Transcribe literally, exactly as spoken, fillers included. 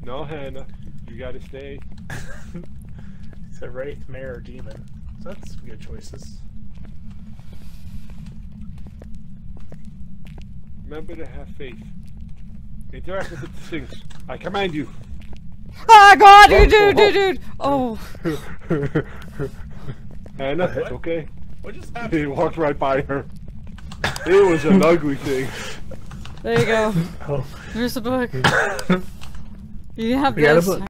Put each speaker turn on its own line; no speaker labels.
No, Hannah. You gotta stay.
It's a wraith, mare, or demon. So that's some good choices.
Remember to have faith. Interact with the Sphinx. I command you.
Oh god, you dude, dude, dude! Oh.
Hannah,
What?
it's okay.
What just
He
happened?
walked right by her. It was an ugly thing.
There you go.
Oh.
Here's the book. You have
We got a
this.
book.